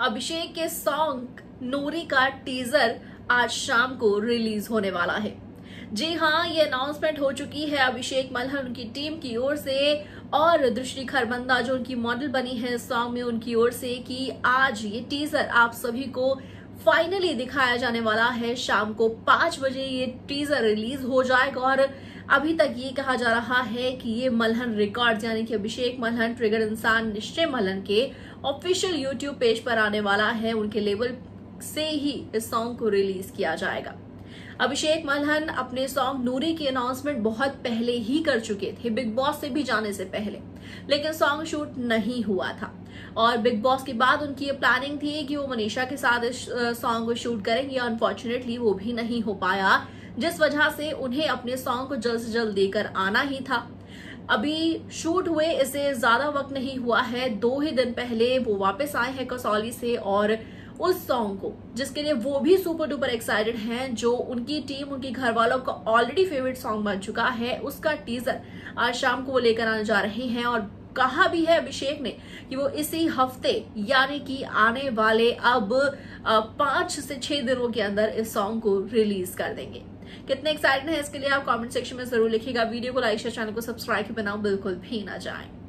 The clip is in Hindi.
अभिषेक के सॉन्ग नूरी का टीजर आज शाम को रिलीज होने वाला है। जी हाँ, ये अनाउंसमेंट हो चुकी है अभिषेक मल्हन उनकी टीम की ओर से और दृष्टि खरबंदा जो उनकी मॉडल बनी है इस सॉन्ग में उनकी ओर से कि आज ये टीजर आप सभी को फाइनली दिखाया जाने वाला है। शाम को 5 बजे ये टीजर रिलीज हो जाएगा और अभी तक ये कहा जा रहा है कि ये मल्हन रिकॉर्ड्स यानी कि अभिषेक मल्हन ट्रिगर इंसान निश्चय मल्हन के ऑफिशियल यूट्यूब पेज पर आने वाला है। उनके लेवल से ही इस सॉन्ग को रिलीज किया जाएगा। अभिषेक मल्हन अपने सॉन्ग नूरी की अनाउंसमेंट बहुत पहले ही कर चुके थे, बिग बॉस से भी जाने से पहले, लेकिन सॉन्ग शूट नहीं हुआ था और बिग बॉस के बाद उनकी ये प्लानिंग थी कि वो मनीषा के साथ इस सॉन्ग को शूट करेंगे। अनफॉर्चुनेटली वो भी नहीं हो पाया, जिस वजह से उन्हें अपने सॉन्ग को जल्द से जल्द देकर आना ही था। अभी शूट हुए इसे ज्यादा वक्त नहीं हुआ है, 2 ही दिन पहले वो वापस आए हैं कसौली से और उस सॉन्ग को जिसके लिए वो भी सुपर डुपर एक्साइटेड हैं, जो उनकी टीम उनकी घर वालों का ऑलरेडी फेवरेट सॉन्ग बन चुका है, उसका टीजर आज शाम को वो लेकर आने जा रहे हैं। और कहा भी है अभिषेक ने कि वो इसी हफ्ते यानी कि आने वाले अब 5 से 6 दिनों के अंदर इस सॉन्ग को रिलीज कर देंगे। कितने एक्साइटेड हैं इसके लिए आप कमेंट सेक्शन में जरूर लिखिएगा। वीडियो को लाइक शेयर, चैनल को सब्सक्राइब बनाओ बिल्कुल भी ना जाए।